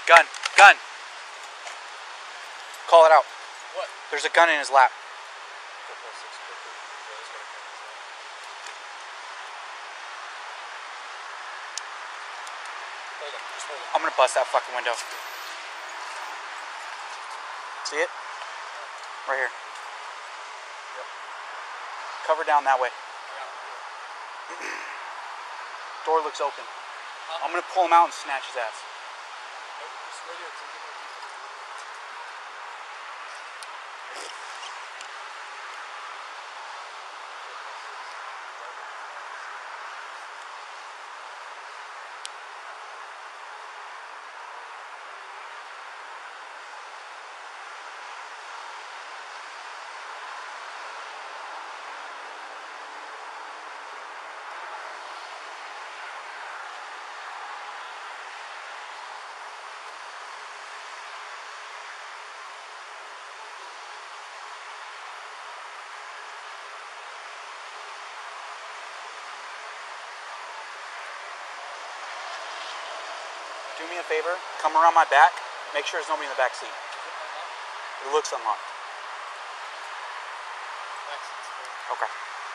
Gun. Gun. Call it out. What? There's a gun in his lap. Hold on, just hold on. I'm gonna bust that fucking window. See it? Right here. Yep. Cover down that way. I got it. Door looks open. Huh? I'm gonna pull him out and snatch his ass. Nope, just right here. It's in the door. Do me a favor, come around my back, make sure there's nobody in the back seat. It looks unlocked. Okay.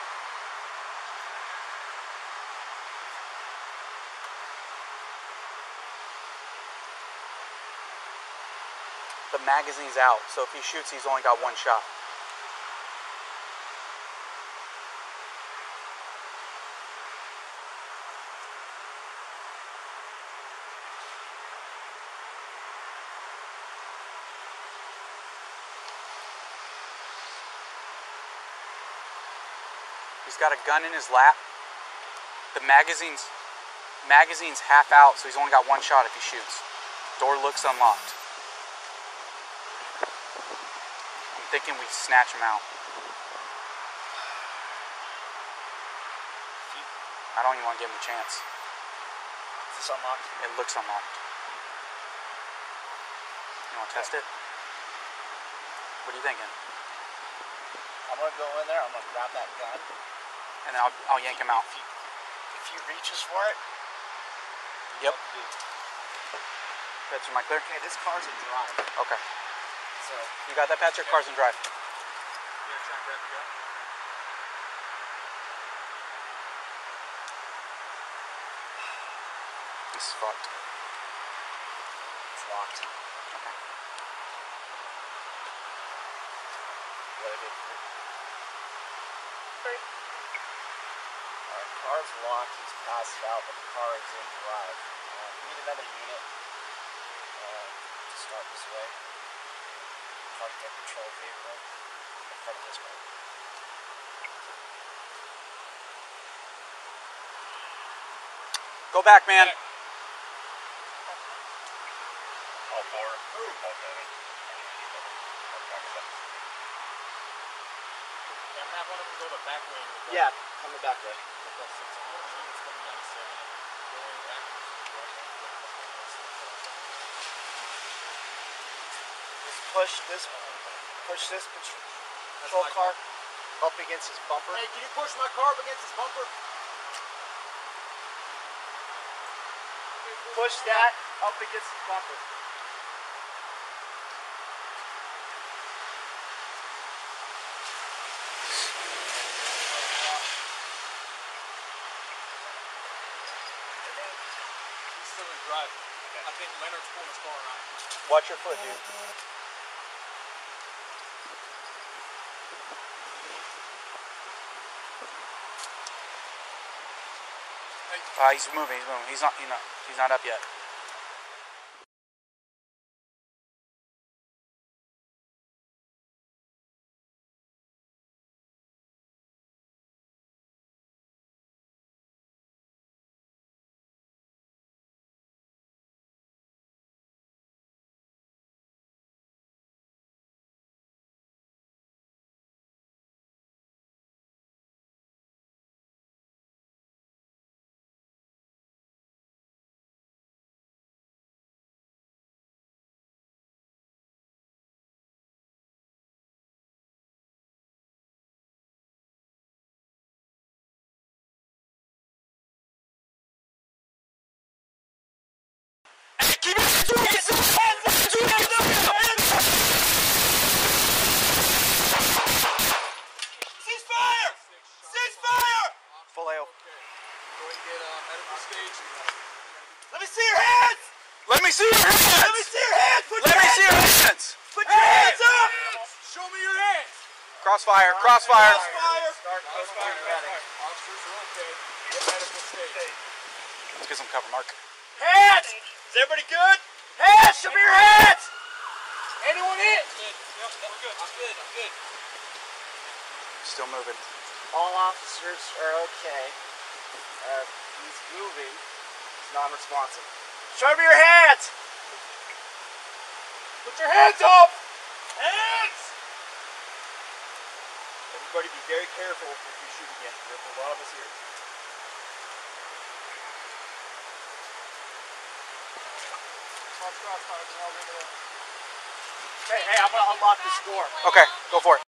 The magazine's out, so if he shoots, he's only got one shot. He's got a gun in his lap. The magazine's half out, so he's only got one shot if he shoots. Door looks unlocked. I'm thinking we snatch him out. I don't even want to give him a chance. Is this unlocked? It looks unlocked. You want to test it? What are you thinking? I'm going to go in there. I'm going to grab that gun. And then I'll yank him out. If he reaches for it, Yep. Patch, am I clear? Okay, this car's in drive. Okay. So You got that, Patch? Your car's in drive. you gonna try and grab the gun? This is fucked. It's locked. Okay. What I did. Alright, car's locked. He's passed out, but the car is in drive. We need another unit to start this way. Park their patrol vehicle in front of this one. Go back, man. All four. Okay. Yeah, I'm gonna have one of them go the back way. Yeah, come the back way. Just push this patrol car up against his bumper. Hey, can you push my car up against his bumper? Push that up against his bumper. He's still in drive. I think Leonard's pulling his car around. Watch your foot, dude. He's moving. He's not up yet. see your hands! Let me see your hands! Let me see your hands! Let me see your hands! Put your hands up! Show me your hands. Crossfire, crossfire. Officers are okay. Medical state. Let's get some cover, Mark. Hands! Is everybody good? Hands! Show me your hands! Anyone hit? Yep, we're good. I'm good. Still moving. All officers are okay. He's moving. He's non-responsive. Show me your hands! Put your hands up. Hands! Everybody be very careful if you shoot again. There's a lot of us here. Hey, I'm gonna unlock this door. Okay, go for it.